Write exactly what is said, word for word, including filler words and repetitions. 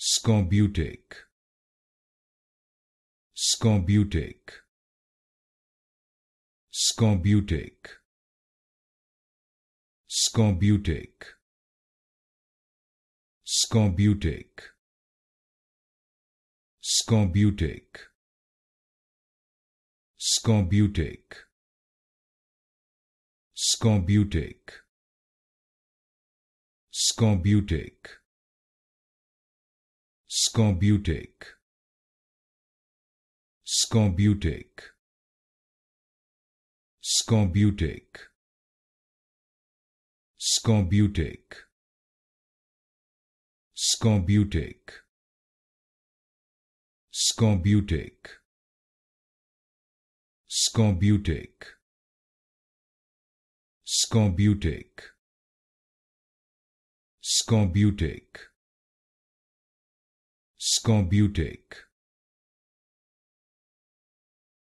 Scorbutic, Scorbutic, Scorbutic, Scorbutic, Scorbutic, Scorbutic, Scorbutic, Scorbutic, Scorbutic, Scorbutic, Scorbutic, Scorbutic, Scorbutic, Scorbutic, Scorbutic, Scorbutic, Scorbutic, Scorbutic, Scorbutic,